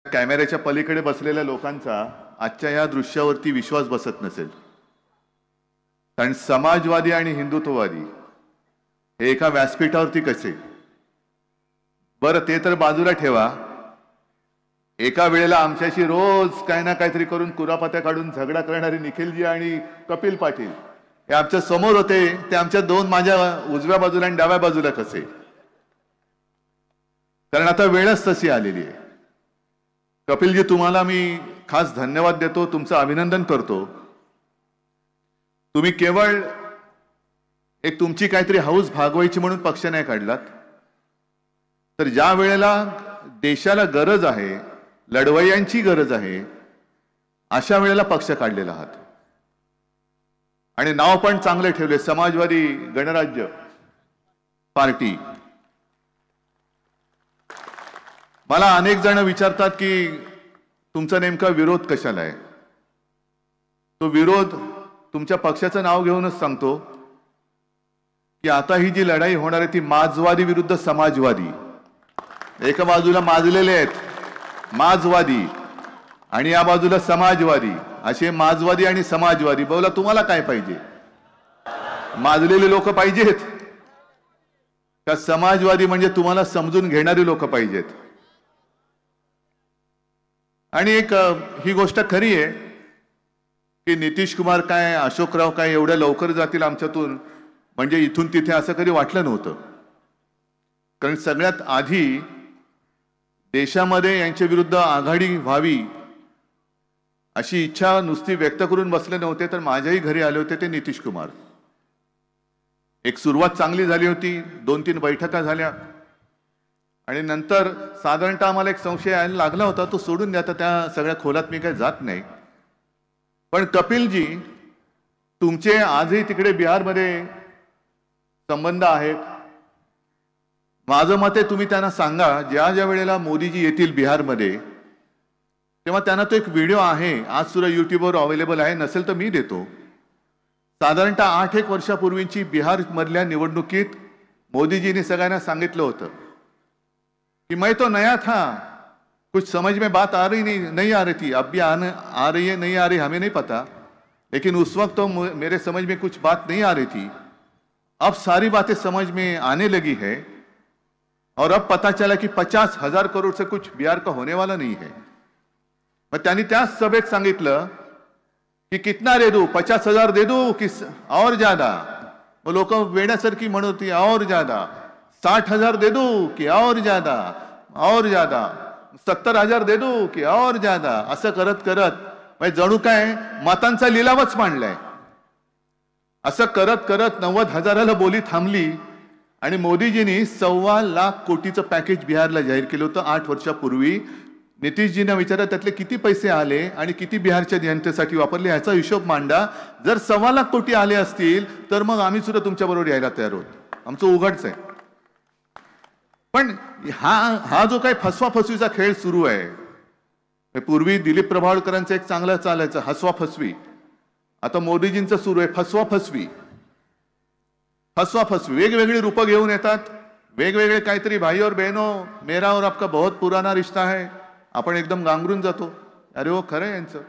कॅमेऱ्याच्या पलीकडे बसलेल्या लोकांचा आजच्या या दृश्यावरती विश्वास बसत नसेल, कारण समाजवादी आणि हिंदुत्ववादी हे एका व्यासपीठावरती कसे? बरं, ते तर बाजूला ठेवा. एका वेळेला आमच्याशी रोज काही ना काहीतरी करून कुरापत्या काढून झगडा करणारे निखिलजी आणि कपिल पाटील हे आमच्या समोर होते. ते आमच्या माझ्या उजव्या बाजूला आणि डाव्या बाजूला कसे? कारण आता वेळच तशी आलेली आहे. कपिलजी, तुम्हाला मी खास धन्यवाद देतो, तुमचं अभिनंदन करतो. तुम्ही केवळ एक तुमची काहीतरी हौस भागवायची म्हणून पक्ष नाही काढलात, तर ज्या वेळेला देशाला गरज आहे, लढवय्यांची गरज आहे, अशा वेळेला पक्ष काढलेला आहात. आणि नाव पण चांगले ठेवले, समाजवादी गणराज्य पार्टी. मला अनेक जण विचारतात की तुमचा नेमका विरोध कशाला आहे. तो विरोध तुमच्या पक्षाचं नाव घेऊनच सांगतो की आता ही जी लढाई होणार आहे ती माजवादी विरुद्ध समाजवादी. एका बाजूला माजलेले आहेत माजवादी आणि या बाजूला समाजवादी. असे माजवादी आणि समाजवादी, बोला तुम्हाला काय पाहिजे? माजलेले लोक पाहिजेत का समाजवादी म्हणजे तुम्हाला समजून घेणारी लोक पाहिजेत? आणि एक ही गोष्ट खरी आहे की नितीश कुमार काय, अशोकराव काय एवढ्या लवकर जातील आमच्यातून म्हणजे इथून तिथे, असं कधी वाटलं नव्हतं. कारण सगळ्यात आधी देशामध्ये यांच्या विरुद्ध आघाडी व्हावी अशी इच्छा नुसती व्यक्त करून बसले नव्हते, तर माझ्याही घरी आले होते ते नितीश कुमार. एक सुरुवात चांगली झाली होती, 2-3 बैठका झाल्या आणि नंतर साधारणतः आम्हाला एक संशय यायला लागला होता, तो सोडून द्या, त्या सगळ्या खोलात मी काही जात नाही. पण कपिलजी, तुमचे आजही तिकडे बिहारमध्ये संबंध आहेत. माझं मत आहे तुम्ही त्यांना सांगा, ज्या ज्या वेळेला मोदीजी येतील बिहारमध्ये तेव्हा त्यांना तो एक व्हिडिओ आहे, आज सुद्धा युट्यूबवर अवेलेबल आहे, नसेल तर मी देतो. साधारणतः 8-1 वर्षापूर्वीची बिहार मधल्या निवडणुकीत मोदीजींनी सगळ्यांना सांगितलं होतं कि मैं तो नया था, कुछ समझ में बात आ रही नहीं आ रही थी, अब भी आ रही है नहीं आ रही हमें नहीं पता, लेकिन उस वक्त तो मेरे समझ में कुछ बात नहीं आ रही थी. अब सारी बातें समझ में आने लगी है और अब पता चला कि 50,000 करोड़ से कुछ बिहार का होने वाला नहीं है. मग त्यांनी त्याच सभेत सांगितलं की कितना दे दू, 50,000 दे दू कि और ज्यादा? वो लोक वेड्यासारखी म्हणत होती और ज्यादा. 60,000 दे दू कि और ज्यादा, और ज्यादा. 70,000 दे दू कि और ज्यादा. असं करत करत जणू काय मतांचा लिलावच मांडलाय. असं करत करत 90,000ला बोली थांबली आणि मोदीजींनी 1.25 लाख कोटीचं पॅकेज बिहारला जाहीर केलं होतं 8 वर्षापूर्वी. नितीशजींना विचारा त्यातले किती पैसे आले आणि किती बिहारच्या जनतेसाठी वापरले याचा हिशोब मांडा. जर 1.25 लाख कोटी आले असतील तर मग आम्ही सुद्धा तुमच्या बरोबर यायला तयार आहोत, आमचं उघडच आहे. पण हा जो काही फसवाफसवीचा खेळ सुरू आहे, पूर्वी दिलीप प्रभावळकरांचं एक चांगलं चालायचं हसवा फसवी, आता मोदीजींचं सुरू आहे फसवा फसवी. फसवा फसवी वेगवेगळी रूपं घेऊन येतात, वेगवेगळे काहीतरी भाई और बहनों मेरा और आपका बहुत पुराना रिश्ता है, आपण एकदम गांगरून जातो, अरे हो खरं यांचं.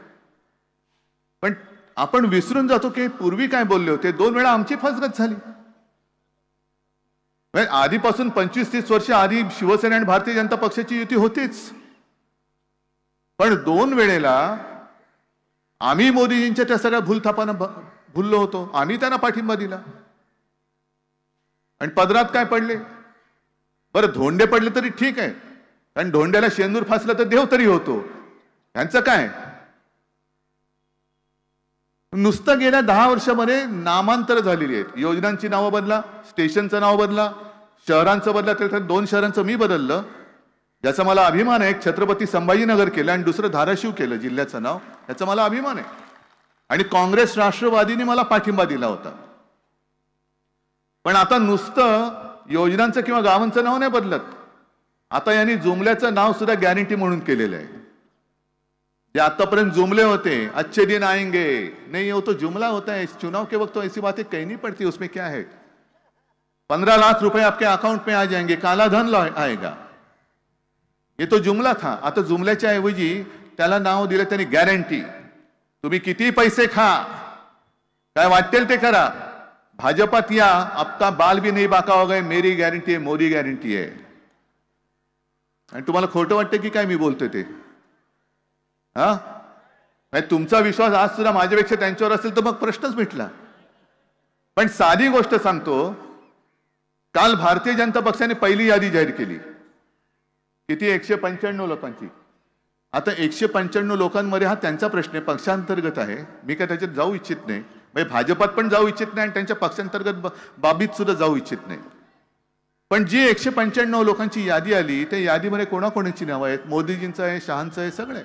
पण आपण विसरून जातो की पूर्वी काय बोलले होते. 2 वेळा आमची फसगत झाली. आधीपासून 25-30 वर्ष आधी शिवसेना आणि भारतीय जनता पक्षाची युती होतीच, पण 2 वेळेला आम्ही मोदीजींच्या त्या सगळ्या भूलथापांना भुललो होतो, आम्ही त्यांना पाठिंबा दिला आणि पदरात काय पडले. बरं, धोंडे पडले तरी ठीक आहे, कारण धोंड्याला शेंदूर फासला तर देव तरी होतो, यांचं काय. नुसतं गेल्या 10 वर्षामध्ये नामांतर झालेली आहेत. योजनांची नावं बदला, स्टेशनचं नाव बदला, शहरांचं बदला. त्याच्यात 2 शहरांचं मी बदललं, याचा मला अभिमान आहे. एक छत्रपती संभाजीनगर केलं आणि दुसरं धाराशिव केलं जिल्ह्याचं नाव, याचा मला अभिमान आहे. आणि काँग्रेस राष्ट्रवादीने मला पाठिंबा दिला होता. पण आता नुसतं योजनांचं किंवा गावांचं नाव नाही बदलत, आता यांनी जुमल्याचं नाव सुद्धा गॅरंटी म्हणून केलेलं आहे. जे आतापर्यंत जुमले होते, अच्छे दिन आएंगे, नहीं वो तो जुमला होता है, इस चुनाव के वक्त तो ऐसी बातें कहनी पड़ती, उसमें क्या है. 15 लाख रुपए आपके अकाउंट में आ जाएंगे, काला धन आएगा. ये तो जुमला था. आता जुमल्याच्या ऐवजी त्याला नाव दिलं त्यांनी गॅरंटी. तुम्ही किती पैसे खा, काय वाटेल ते करा, भाजपात या, आपका बाल भी नहीं बाका होगा, मेरी गॅरंटी आहे, मोदी गॅरंटी आहे. आणि तुम्हाला खोटं वाटतं की काय मी बोलतोय ते? हा, तुमचा विश्वास आज सुद्धा माझ्यापेक्षा त्यांच्यावर असेल तर मग प्रश्नच मिटला. पण साधी गोष्ट सांगतो, काल भारतीय जनता पक्षाने पहिली यादी जाहीर केली. किती? 195 लोकांची. आता 195 लोकांमध्ये हा त्यांचा प्रश्न आहे, पक्षांतर्गत आहे. मी काय त्याच्यात जाऊ इच्छित नाही, म्हणजे भाजपात पण जाऊ इच्छित नाही आणि त्यांच्या पक्षांतर्गत बाबीत सुद्धा जाऊ इच्छित नाही. पण जी 195 लोकांची यादी आली, त्या यादीमध्ये कोणाकोणाची नावं आहेत? मोदीजींचं आहे, शहांचं आहे, सगळे.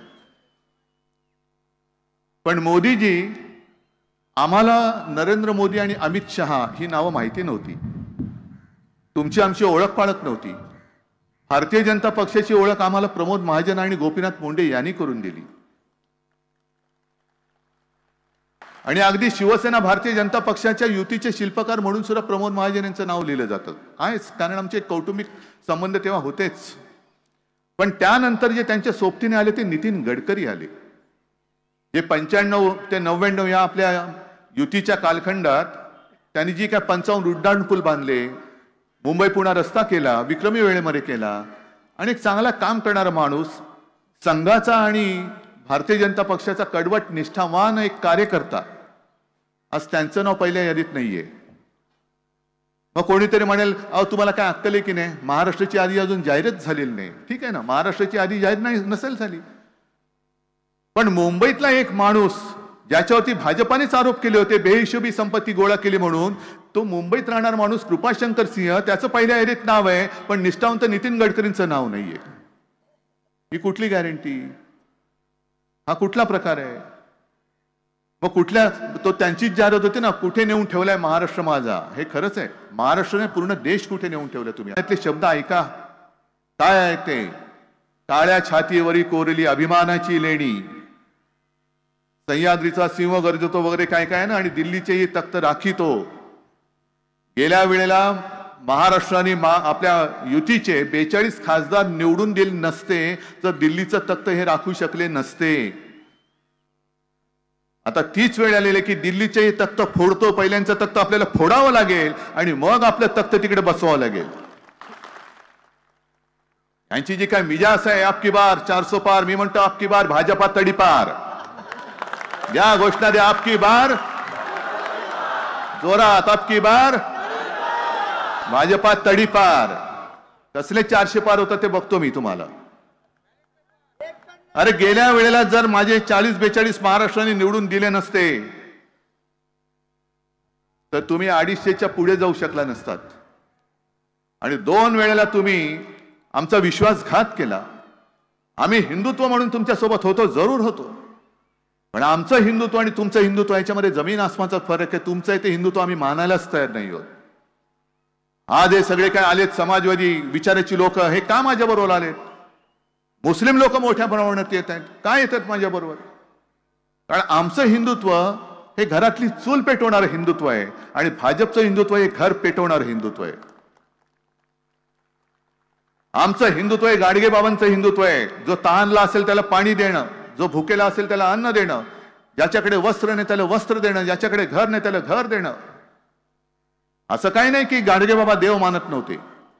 पण मोदीजी, आम्हाला नरेंद्र मोदी आणि अमित शहा ही नावं माहिती नव्हती. तुमची आमची ओळख पाळख नव्हती. भारतीय जनता पक्षाची ओळख आम्हाला प्रमोद महाजन आणि गोपीनाथ मुंडे यांनी करून दिली. आणि अगदी शिवसेना भारतीय जनता पक्षाच्या युतीचे शिल्पकार म्हणून सुद्धा प्रमोद महाजन यांचं नाव लिहिलं जातं. आहेच, कारण आमचे कौटुंबिक संबंध तेव्हा होतेच. पण त्यानंतर जे त्यांच्या सोबतीने आले ते नितीन गडकरी आले, जे 95 ते 99 या आपल्या युतीच्या कालखंडात त्यांनी जी काय 55 उड्डाण पूल बांधले, मुंबई पुणे रस्ता केला, विक्रमी वेळेमध्ये केला, आणि एक चांगला काम करणारा माणूस, संघाचा आणि भारतीय जनता पक्षाचा कडवट निष्ठावान एक कार्यकर्ता, आज त्यांचं नाव पहिल्या यादीत नाहीये. मग कोणीतरी म्हणेल, अहो तुम्हाला काय अक्कल आहे की नाही, महाराष्ट्राची यादी अजून जाहीरच झालेली नाही. ठीक आहे ना, महाराष्ट्राची यादी जाहीर नाही नसेल झाली, पण मुंबईतला एक माणूस ज्याच्यावरती भाजपानेच आरोप केले होते बेहिशोबी संपत्ती गोळा केली म्हणून, तो मुंबईत राहणार माणूस कृपाशंकर सिंह, त्याचं पहिल्या यादीत नाव आहे, पण निष्ठावंत नितीन गडकरींचं नाव नाहीये. ही कुठली गॅरंटी? हा कुठला प्रकार आहे? मग कुठल्या, तो त्यांचीच जाहिरात होती ना, कुठे नेऊन ठेवलाय महाराष्ट्र माझा. हे खरंच आहे, महाराष्ट्राने पूर्ण देश कुठे नेऊन ठेवलाय. तुम्ही त्यातले शब्द ऐका, काय आहे ते? काळ्या छातीवरी कोरली अभिमानाची लेणी, सह्याद्रीचा सिंह गरजतो वगैरे काय काय ना, आणि दिल्लीचेही तख्त राखीतो. गेल्या वेळेला महाराष्ट्राने आपल्या युतीचे 42 खासदार निवडून दिले नसते तर दिल्लीचं तख्त हे राखू शकले नसते. आता तीच वेळ आलेली की दिल्लीचेही तख्त फोडतो, पहिल्यांचं तख्त आपल्याला फोडावं लागेल आणि मग आपलं तख्त तिकडे बसवावं लागेल. यांची जी काय मिजाज आहे, आपकी बार 400 पार, मी म्हणतो आपकी बार भाजपा तडीपार. या घोषणा द्या, आपकी बार जोरात, आपकी बार भाजपा तडीपार. कसले 400 पार होतं ते बघतो मी तुम्हाला. अरे गेल्या वेळेला जर माझे 40-42 महाराष्ट्राने निवडून दिले नसते तर तुम्ही 250च्या पुढे जाऊ शकला नसतात. आणि 2 वेळेला तुम्ही आमचा विश्वासघात केला. आम्ही हिंदुत्व म्हणून तुमच्या सोबत होतो, जरूर होतो, पण आमचं हिंदुत्व आणि तुमचं हिंदुत्व याच्यामध्ये जमीन आसमानचा फरक आहे. तुमचं आहे ते हिंदुत्व आम्ही मानायलाच तयार नाही आहोत. आज हे सगळे काय आलेत समाजवादी विचाराची लोक, हे का माझ्या बरोबर आलेत? मुस्लिम लोक मोठ्या प्रमाणात येत आहेत, काय येतात माझ्या बरोबर? कारण आमचं हिंदुत्व हे घरातली चूल पेटवणारं हिंदुत्व आहे आणि भाजपचं हिंदुत्व हे घर पेटवणारं हिंदुत्व आहे. आमचं हिंदुत्व हे गाडगे बाबांचं हिंदुत्व आहे. जो तहानला असेल त्याला पाणी देणं, जो भुकेला असेल त्याला अन्न देणं, ज्याच्याकडे वस्त्र नाही त्याला वस्त्र देणं, ज्याच्याकडे घर नाही त्याला घर देणं. असं काही नाही की गाडगे बाबा देव मानत नव्हते,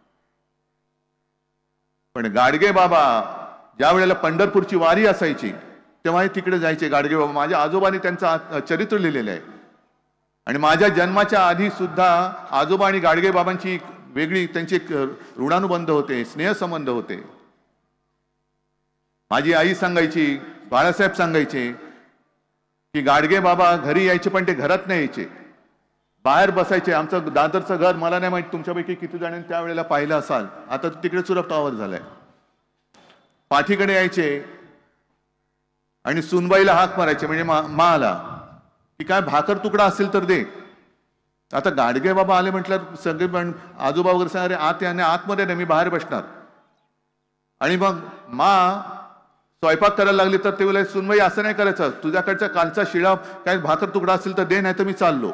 पण गाडगे बाबा ज्या वेळेला पंढरपूरची वारी असायची तेव्हा तिकडे जायचे गाडगे बाबा. माझ्या आजोबांनी त्यांचं चरित्र लिहिलेलं आहे आणि माझ्या जन्माच्या आधी सुद्धा आजोबा आणि गाडगे बाबांची वेगळी त्यांचे ऋणानुबंध होते, स्नेहसंबंध होते. माझी आई सांगायची, बाळासाहेब सांगायचे की गाडगे बाबा घरी यायचे पण ते घरात नाही यायचे, बाहेर बसायचे. आमचं दादरचं घर मला नाही माहिती तुमच्यापैकी किती जणांनी त्यावेळेला पाहिलं असाल, आता तिकडे सुद्धा टॉवर झालाय. पाठीकडे यायचे आणि सुनबाईला हाक मारायचे, म्हणजे माला की काय भाकर तुकडा असेल तर दे. आता गाडगे बाबा आले म्हटलं सगळे पण आजोबा वगैरे सांगा, अरे आत याने आतमध्ये नाही, मी बाहेर बसणार. आणि मग स्वयंपाक करायला लागली तर ते बोलाय, सुनबाई असं नाही करायचं, तुझ्याकडचा कालचा शिळा काय भाकर तुकडा असेल तर दे, नाही तर मी चाललो.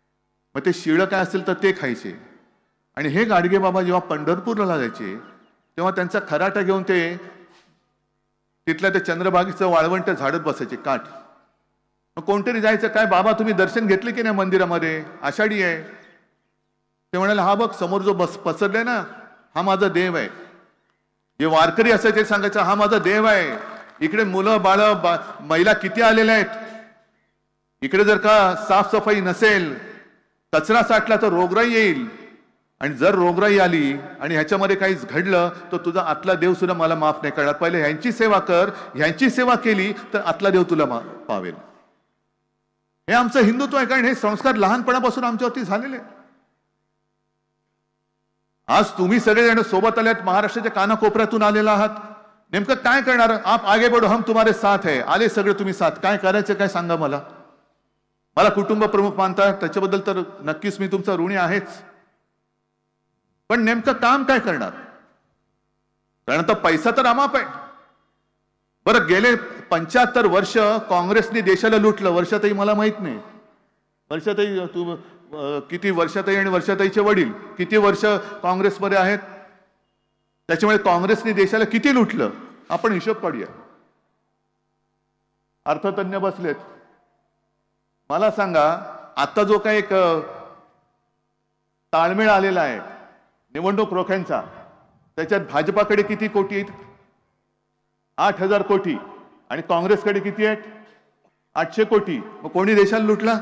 मग ते शिळं काय असेल तर ते खायचे. आणि हे गाडगे बाबा जेव्हा पंढरपूरला जायचे तेव्हा त्यांचा खराटा घेऊन ते तिथल्या त्या चंद्रभागेचं वाळवंट झाडत बसायचे काठ. मग कोणतरी जायचं, काय बाबा तुम्ही दर्शन घेतले की नाही मंदिरामध्ये, आषाढी आहे. ते म्हणाले हा बघ समोर जो पसरले ना हा माझा देव आहे. जे वारकरी असायचे ते सांगायचं हा माझा देव आहे. इकडे मुलं बाळ महिला किती आलेल्या आहेत. इकडे जर का साफसफाई नसेल, कचरा साठला तर रोगराई येईल, आणि जर रोगराई आली आणि ह्याच्यामध्ये काहीच घडलं तर तुझा आतला देव सुद्धा मला माफ नाही करणार. पहिले ह्यांची सेवा कर, ह्यांची सेवा केली तर आतला देव तुला पावेल. हे आमचं हिंदुत्व आहे, कारण हे संस्कार लहानपणापासून आमच्यावरती झालेले. आज तुम्ही सगळेजण सोबत आल्यात, महाराष्ट्राच्या कानाकोपऱ्यातून आलेला आहात. नेमकं काय करणार? आप आगे बढ़ो हम तुम्हारे साथ है. आले सगळे तुम्ही साथ. काय करायचं काय सांगा मला. मला कुटुंब प्रमुख मानता, त्याच्याबद्दल तर नक्कीच मी तुमचा ऋणी आहेच. पण नेमकं काम काय करणार? कारण तर पैसा तर अमाप आहे. बरं, गेले 75 वर्ष काँग्रेसने देशाला लुटलं. वर्षाताई मला माहित नाही, वर्षाताई तू किती, वर्षाताई आणि वर्षाताईचे वडील किती वर्ष काँग्रेसमध्ये आहेत, त्याच्यामुळे काँग्रेसने देशाला किती लुटलं आपण हिशोब काढूया. अर्थतज्ञ बसलेत. मला सांगा, आता जो काही एक ताळमेळ आलेला आहे निवडणूक रोख्यांचा, त्याच्यात भाजपाकडे किती कोटी आहेत? 8,000 कोटी. आणि काँग्रेसकडे किती आहेत? 800 कोटी. मग कोणी देशाला लुटला?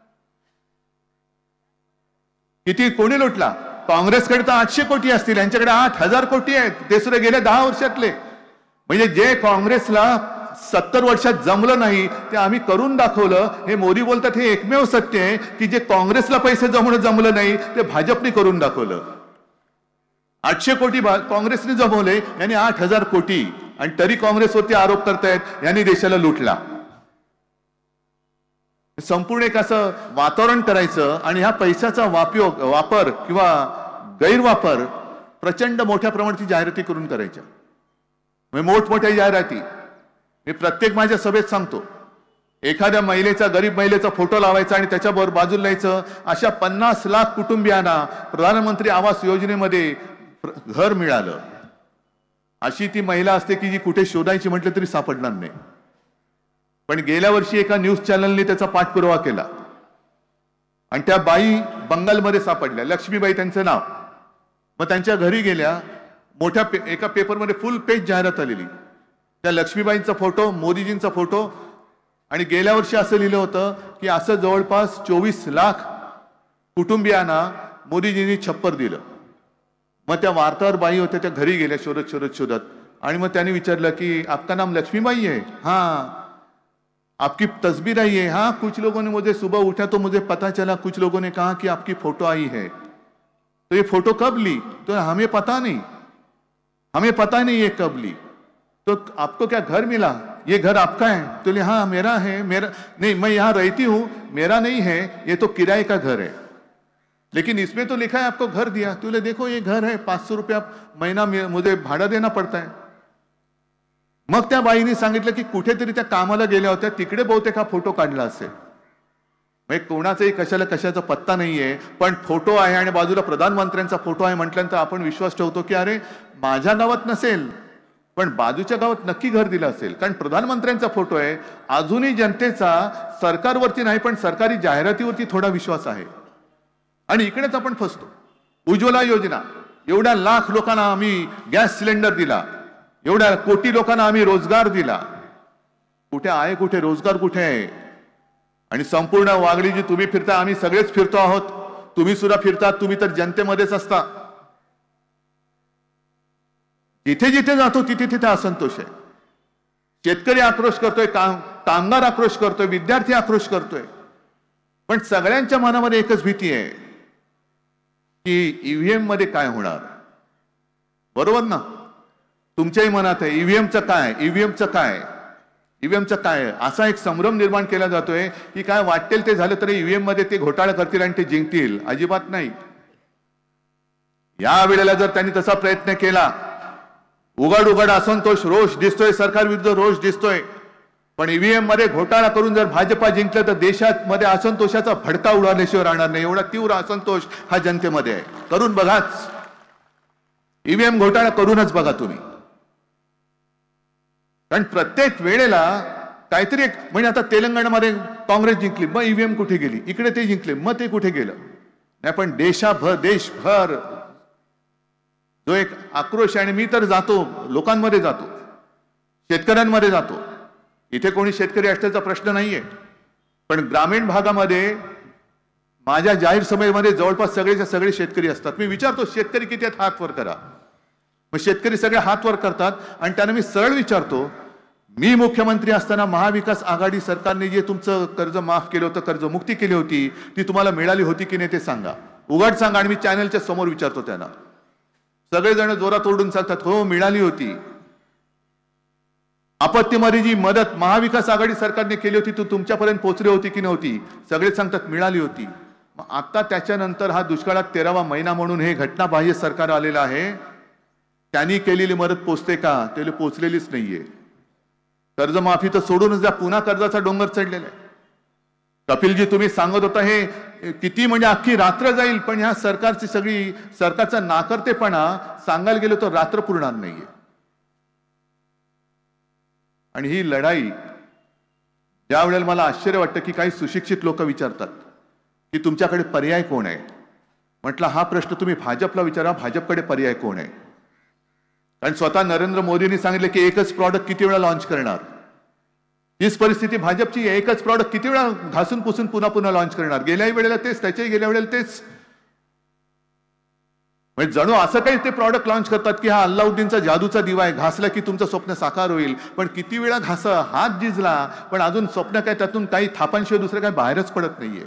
किती कोणी लुटला? काँग्रेसकडे तर 800 कोटी असतील, यांच्याकडे 8,000 कोटी आहेत, ते सुद्धा गेल्या 10 वर्षातले. म्हणजे जे काँग्रेसला 70 वर्षात जमलं नाही ते आम्ही करून दाखवलं. हे मोदी बोलतात हे एकमेव सत्य आहे की जे काँग्रेसला पैसे जमलं नाही ते भाजपने करून दाखवलं. 800 कोटी काँग्रेसने जमवले, यांनी 8,000 कोटी, आणि तरी काँग्रेसवरती आरोप करतायत यांनी देशाला लुटला. संपूर्ण एक असं वातावरण करायचं आणि ह्या पैशाचा वापर किंवा गैरवापर प्रचंड मोठ्या प्रमाणात जाहिराती करून करायच्या. मोठमोठ्या जाहिराती मी प्रत्येक माझ्या सभेत सांगतो. एखाद्या महिलेचा, गरीब महिलेचा फोटो लावायचा आणि त्याच्याबरोबर बाजूला लिहायचं अशा 50 लाख कुटुंबियांना प्रधानमंत्री आवास योजनेमध्ये घर मिळालं. अशी ती महिला असते की जी कुठे शोधायची म्हटलं तरी सापडणार नाही. पण गेल्या वर्षी एका न्यूज चॅनलने त्याचा पाठपुरावा केला आणि त्या बाई बंगालमध्ये सापडल्या. लक्ष्मीबाई त्यांचं नाव. मग त्यांच्या घरी गेल्या. मोठ्या एका पेपरमध्ये फुल पेज जाहिरात आलेली. त्या लक्ष्मीबाईंचा फोटो, मोदीजींचा फोटो, आणि गेल्या वर्षी असं लिहिलं होतं की असं जवळपास 24 लाख कुटुंबियांना मोदीजींनी छप्पर दिलं. मग त्या वार्ताहर बाई होत्या, त्या घरी गेल्या शोधत आणि मग त्यांनी विचारलं की आपका नाम लक्ष्मीबाई है? हाँ. आपकी तस्वीर आई है? हाँ. कुछ लोगों ने मुझे सुबह उठा तो मुझे पता चला, कुछ लोगों ने कहा कि आपकी फोटो आई है. तो ये फोटो कब ली? तो हमें पता नहीं ये कब ली. तो आपको क्या घर मिला? ये घर आपका है? तो ले हाँ मेरा है. मेरा नहीं, मैं यहाँ रहती हूँ, मेरा नहीं है, ये तो किराए का घर है, लेकिन इसमें तो लिखा है आपको घर दिया. तो ले देखो ये घर है, 500 रुपया महीना मुझे भाड़ा देना पड़ता है. मग त्या बाईने सांगितलं की कुठेतरी त्या कामाला गेल्या होत्या, तिकडे बहुतेक हा फोटो काढला असेल. म्हणजे कोणाचाही कशाचा पत्ता नाहीये, पण फोटो आहे आणि बाजूला प्रधानमंत्र्यांचा फोटो आहे म्हटल्यानंतर आपण विश्वास ठेवतो की अरे माझ्या गावात नसेल पण बाजूच्या गावात नक्की घर दिलं असेल, कारण प्रधानमंत्र्यांचा फोटो आहे. अजूनही जनतेचा सरकारवरती नाही पण सरकारी जाहिरातीवरती थोडा विश्वास आहे. आणि इकडेच आपण फसतो. उज्ज्वला योजना, एवढ्या लाख लोकांना आम्ही गॅस सिलेंडर दिला, एवढ्या कोटी लोकांना आम्ही रोजगार दिला. कुठे आहे? कुठे रोजगार कुठे आहे? आणि संपूर्ण वागली जी तुम्ही फिरता, आम्ही सगळेच फिरतो आहोत, तुम्ही सुद्धा फिरतात, तुम्ही तर जनतेमध्येच असता. जिथे जिथे जातो तिथे तिथे असंतोष आहे. शेतकरी आक्रोश करतोय, कामगार आक्रोश करतोय, विद्यार्थी आक्रोश करतोय. पण सगळ्यांच्या मनामध्ये एकच भीती आहे की ईव्हीएम मध्ये काय होणार. बरोबर ना? तुमच्याही मनात आहे ईव्हीएमचं काय, ईव्हीएमचं काय, ईव्हीएमचं काय. असा एक संभ्रम निर्माण केला जातोय की काय वाटेल ते झालं तरी ईव्हीएम मध्ये ते घोटाळा करतील आणि ते जिंकतील. अजिबात नाही. या वेळेला जर त्यांनी तसा प्रयत्न केला, उघड असंतोष, रोष दिसतोय, सरकार विरुद्ध रोष दिसतोय, पण ईव्हीएम मध्ये घोटाळा करून जर भाजपा जिंकलं तर देशात मध्ये असंतोषाचा भडका उडाल्याशिवाय राहणार नाही. एवढा तीव्र असंतोष हा जनतेमध्ये आहे. करून बघाच. ईव्हीएम घोटाळा करूनच बघा तुम्ही. कारण प्रत्येक वेळेला काहीतरी एक, म्हणजे आता तेलंगणामध्ये काँग्रेस जिंकली, मग ईव्हीएम कुठे गेली, इकडे ते जिंकले, मग ते कुठे गेलं. नाही पण देशभर जो एक आक्रोश आहे, आणि मी तर जातो, लोकांमध्ये जातो, शेतकऱ्यांमध्ये जातो. इथे कोणी शेतकरी असल्याचा प्रश्न नाहीये, पण ग्रामीण भागामध्ये माझ्या जाहीर सभेमध्ये जवळपास सगळेच्या सगळे शेतकरी असतात. मी विचारतो शेतकरी किती आहेत, हात वर करा. मग शेतकरी सगळे हात वर करतात, आणि त्यांना मी सरळ विचारतो, मी मुख्यमंत्री असताना महाविकास आघाडी सरकारने जे तुमचं कर्ज माफ केलं होतं, कर्जमुक्ती केली होती, ती तुम्हाला मिळाली होती की नाही ते सांगा, उघड सांगा. आणि मी चॅनलच्या समोर विचारतो त्यांना. सगळेजण जोरात ओरडून सांगतात, हो मिळाली होती. आपत्तीमध्ये जी मदत महाविकास आघाडी सरकारने केली होती ती तुमच्यापर्यंत पोहोचली होती की नव्हती, सगळे सांगतात मिळाली होती. मग आता त्याच्यानंतर हा दुष्काळात 13वा महिना म्हणून हे घटनाबाह्य सरकार आलेलं आहे, त्यांनी केलेली मदत पोचते का? त्याला पोचलेलीच नाहीये. कर्जमाफी तर सोडूनच द्या, पुन्हा कर्जाचा डोंगर चढलेला आहे. कपिलजी तुम्ही सांगत होता हे किती, म्हणजे अख्खी रात्र जाईल, पण ह्या सरकारची सगळी सरकारचा नाकर्तेपणा सांगायला गेलो तर रात्र पुरणार नाहीये. आणि ही लढाई ज्या वेळेला मला आश्चर्य वाटतं की काही सुशिक्षित लोक विचारतात की तुमच्याकडे पर्याय कोण आहे. म्हटलं हा प्रश्न तुम्ही भाजपला विचारा, भाजपकडे पर्याय कोण आहे. कारण स्वतः नरेंद्र मोदींनी सांगितलं की एकच प्रॉडक्ट किती वेळा लॉन्च करणार. हीच परिस्थिती भाजपची, एकच प्रॉडक्ट किती वेळा घासून पुसून पुन्हा पुन्हा लॉन्च करणार. गेल्याही वेळेला तेच, त्याच्याही गेल्या वेळेला तेच. म्हणजे जणू असं काही ते प्रॉडक्ट लॉन्च करतात की हा अल्लाउद्दीनचा जादूचा दिवा आहे, घासला की तुमचं स्वप्न साकार होईल. पण किती वेळा घासा, हात जिजला, पण अजून स्वप्न काय त्यातून काही थापांशिवाय दुसरं काय बाहेरच पडत नाहीये.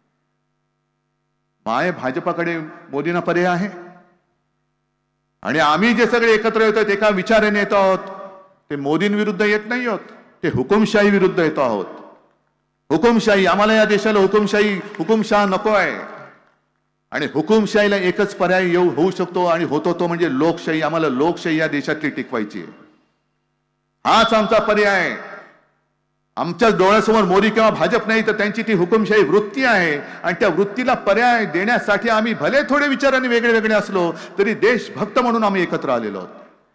माय भाजपाकडे मोदींना पर्याय आहे. आणि आम्ही जे सगळे एकत्र येतो एका विचाराने येतो आहोत, ते मोदींविरुद्ध येत नाही आहोत, ते हुकुमशाही विरुद्ध येतो आहोत. हुकुमशाही, आम्हाला या देशाला हुकुमशाह नको आहे. आणि हुकुमशाहीला एकच पर्याय होऊ शकतो आणि होतो तो म्हणजे लोकशाही. आम्हाला लोकशाही या देशातली टिकवायची आहे. हाच आमचा पर्याय आहे. आमच्या डोळ्यासमोर मोदी किंवा भाजप नाही, तर त्यांची ती हुकुमशाही वृत्ती आहे. आणि त्या वृत्तीला पर्याय देण्यासाठी आम्ही भले थोडे विचारांनी वेगळे वेगळे असलो तरी देशभक्त म्हणून आम्ही एकत्र आलेलो आहोत.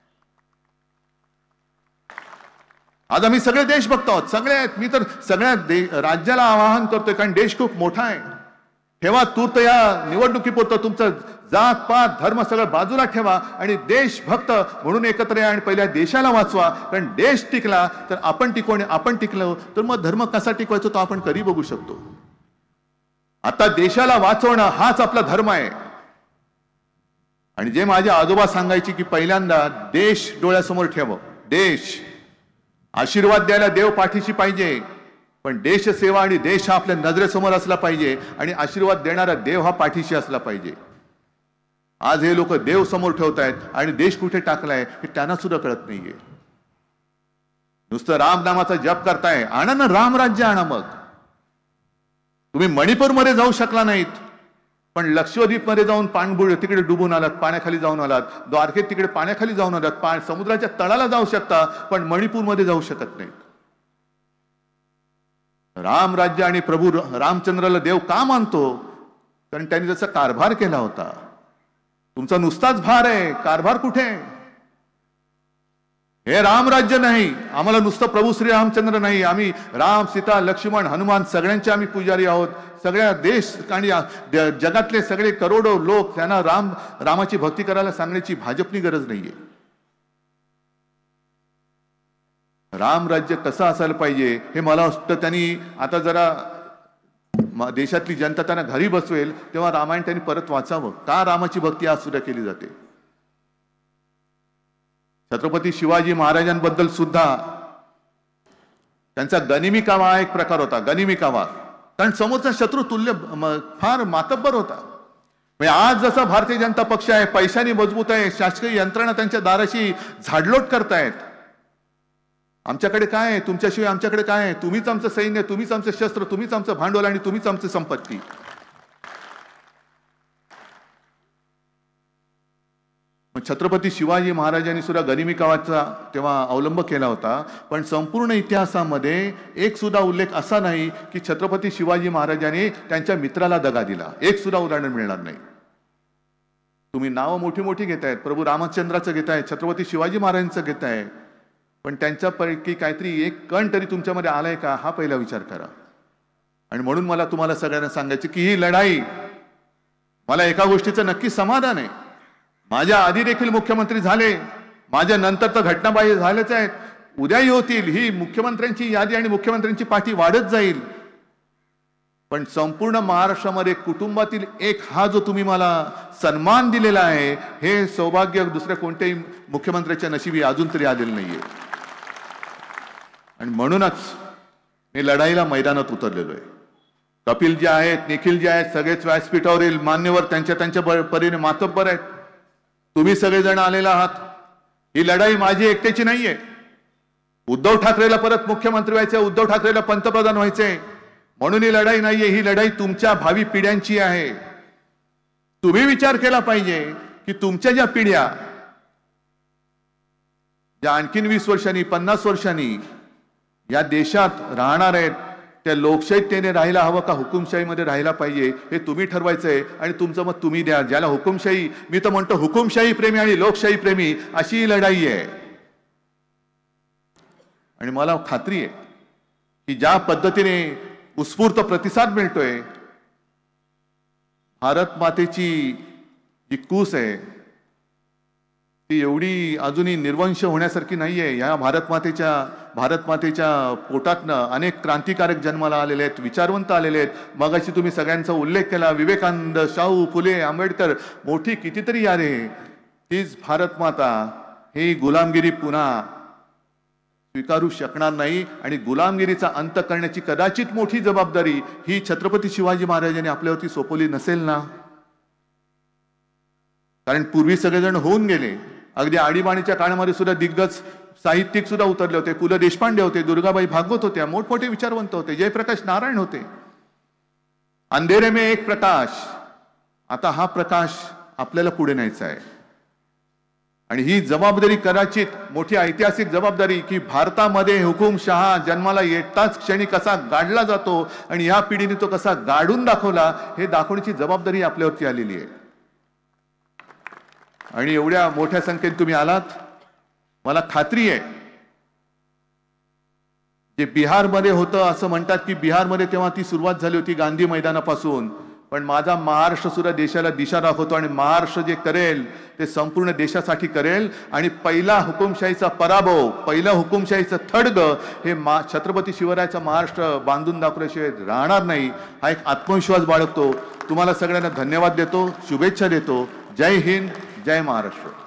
आज आम्ही सगळे देशभक्त आहोत, सगळे आहेत. मी तर सगळ्या राज्याला आवाहन करतोय, कारण देश खूप मोठा आहे. ठेवा तूर्त या निवडणुकीपुरतं तुमचं जात पात धर्म सगळं बाजूला ठेवा आणि देशभक्त म्हणून एकत्र या आणि पहिल्या देशाला वाचवा. कारण देश टिकला तर आपण टिकू, आणि आपण टिकलो तर मग धर्म कसा टिकवायचा तो आपण कधी बघू शकतो. आता देशाला वाचवणं हाच आपला धर्म आहे. आणि जे माझे आजोबा सांगायचे की पहिल्यांदा देश डोळ्यासमोर ठेव. देश, आशीर्वाद द्यायला देव पाठीशी पाहिजे, पण देशसेवा आणि देश हा आपल्या नजरेसमोर असला पाहिजे, आणि आशीर्वाद देणारा देव हा पाठीशी असला पाहिजे. आज हे लोक देव समोर ठेवतायत आणि देश कुठे टाकलाय हे त्यांना सुद्धा कळत नाहीये. नुसतं राम नामाचा जप करताय, आणा ना राम राज्य आणा. मग तुम्ही मणिपूरमध्ये जाऊ शकला नाहीत, पण लक्षद्वीप मध्ये जाऊन पाणबुड तिकडे डुबून आलात, पाण्याखाली जाऊन आलात. द्वारकेत तिकडे पाण्याखाली जाऊन आलात, समुद्राच्या तळाला जाऊ शकता, पण मणिपूरमध्ये जाऊ शकत नाहीत. राम राज्य आणि प्रभू रामचंद्राला देव का मानतो? कारण त्यांनी जसा कारभार केला होता. तुमचा नुसताच भार आहे, कारभार कुठे? हे राम राज्य नाही. आम्हाला नुसतं प्रभू श्री रामचंद्र नाही, आम्ही राम, सीता, लक्ष्मण, हनुमान सगळ्यांचे आम्ही पुजारी आहोत. सगळ्या देश आणि जगातले सगळे करोडो लोक त्यांना रामाची भक्ती करायला सांगण्याची भाजपनी गरज नाहीये. राम राज्य कसं असायला पाहिजे हे मला वाटतं त्यांनी आता जरा देशातली जनता त्यांना घरी बसवेल तेव्हा रामायण त्यांनी परत वाचावं. का रामाची भक्ती आज सुद्धा केली जाते? छत्रपती शिवाजी महाराजांबद्दल सुद्धा त्यांचा गनिमी कावा हा एक प्रकार होता. गनिमी कावा, कारण समोरचा शत्रू तुल्य फार मातब्बर होता. आज जसा भारतीय जनता पक्ष आहे, पैशाने मजबूत आहे, शासकीय यंत्रणा त्यांच्या दाराशी झाडलोट करतायत. आमच्याकडे काय आहे? तुमच्याशिवाय आमच्याकडे काय आहे? तुम्हीच आमचं सैन्य, तुम्हीच आमचं शस्त्र, तुम्हीच आमचं भांडवल आणि तुम्हीच आमची संपत्ती. छत्रपती शिवाजी महाराजांनी सुद्धा गनिमी कावाचा तेव्हा अवलंब केला होता, पण संपूर्ण इतिहासामध्ये एक सुद्धा उल्लेख असा नाही की छत्रपती शिवाजी महाराजांनी त्यांच्या मित्राला दगा दिला. एक सुद्धा उदाहरण मिळणार नाही. तुम्ही नावं मोठी मोठी घेतायत, प्रभू रामचंद्राचं घेताय, छत्रपती शिवाजी महाराजांचं घेताय, पण त्यांच्यापैकी काहीतरी एक कण तरी तुमच्यामध्ये आलाय का, हा पहिला विचार करा. आणि म्हणून मला तुम्हाला सगळ्यांना सांगायचं की ही लढाई, मला एका गोष्टीचं नक्की समाधान आहे, माझ्या आधी देखील मुख्यमंत्री झाले, माझ्या नंतर तर घटनाबाह्य झालेच आहेत, उद्याही होतील. ही मुख्यमंत्र्यांची यादी आणि मुख्यमंत्र्यांची पाठी वाढत जाईल. पण संपूर्ण महाराष्ट्रामध्ये कुटुंबातील एक हा जो तुम्ही मला सन्मान दिलेला आहे, हे सौभाग्य दुसऱ्या कोणत्याही मुख्यमंत्र्याच्या नशिबी अजून तरी आलेलं नाहीये. आणि म्हणूनच मी लढाईला मैदानात उतरलेलो आहे. कपिल जे आहेत, निखिल जे आहेत, सगळेच व्यासपीठावरील मान्यवर त्यांच्या त्यांच्या परीने मातब्बर आहेत. तुम्ही सगळेजण आलेला आहात. ही लढाई माझी एकट्याची नाहीये. उद्धव ठाकरेला परत मुख्यमंत्री व्हायचंय, उद्धव ठाकरेला पंतप्रधान व्हायचंय, म्हणून ही लढाई नाहीये. ही लढाई तुमच्या भावी पिढ्यांची आहे. तुम्ही विचार केला पाहिजे की तुमच्या ज्या पिढ्या, ज्या आणखीन 20 वर्षांनी 50 वर्षांनी या देशात राहणार आहेत, त्या लोकशाहीतेने राहायला हवं का हुकुमशाहीमध्ये राहायला पाहिजे, हे तुम्ही ठरवायचंय. आणि तुमचं मत तुम्ही द्या. ज्याला हुकुमशाही, मी तर म्हणतो हुकुमशाही प्रेमी आणि लोकशाही प्रेमी अशी ही लढाई आहे. आणि मला खात्री आहे की ज्या पद्धतीने उत्स्फूर्त प्रतिसाद मिळतोय, भारत मातेची जी कूस आहे ती एवढी अजूनही निर्वंश होण्यासारखी नाहीये. या भारत मातेच्या पोटातनं अनेक क्रांतिकारक जन्माला आलेले आहेत, विचारवंत आलेले आहेत. मगाशी तुम्ही सगळ्यांचा उल्लेख केला, विवेकानंद, शाहू फुले, आंबेडकर, मोठी कितीतरी यारे. तीच भारत माता ही गुलामगिरी पुन्हा स्वीकारू शकणार नाही. आणि गुलामगिरीचा अंत करण्याची कदाचित मोठी जबाबदारी ही छत्रपती शिवाजी महाराजांनी आपल्यावरती सोपवली नसेल ना. कारण पूर्वी सगळेजण होऊन गेले. अगदी आणीबाणीच्या काळामध्ये सुद्धा दिग्गज साहित्यिक सुद्धा उतरले होते. पु ल देशपांडे होते, दुर्गाबाई भागवत होत्या, मोठमोठे विचारवंत होते, जयप्रकाश नारायण होते. अंधेरे में एक प्रकाश. आता हा प्रकाश आपल्याला पुढे न्यायचा आहे. आणि ही जबाबदारी कदाचित मोठी ऐतिहासिक जबाबदारी की भारतामध्ये हुकुमशहा जन्माला येताच क्षणी कसा गाडला जातो आणि या पिढीने तो कसा गाडून दाखवला, हे दाखवण्याची जबाबदारी आपल्यावरती आलेली आहे. आणि एवढ्या मोठ्या संख्येने तुम्ही आलात. मला खात्री आहे जे बिहारमध्ये होतं, असं म्हणतात की बिहारमध्ये तेव्हा ती सुरुवात झाली होती गांधी मैदानापासून, पण माझा महाराष्ट्र सुद्धा देशाला दिशा दाखवतो. आणि महाराष्ट्र जे करेल ते संपूर्ण देशासाठी करेल. आणि पहिला हुकुमशाहीचा पराभव, पहिला हुकुमशाहीचं थडगं हे छत्रपती शिवरायाचा महाराष्ट्र बांधून दाखवल्याशिवाय राहणार नाही. हा एक आत्मविश्वास बाळगतो. तुम्हाला सगळ्यांना धन्यवाद देतो, शुभेच्छा देतो. जय हिंद, जय महाराष्ट्र.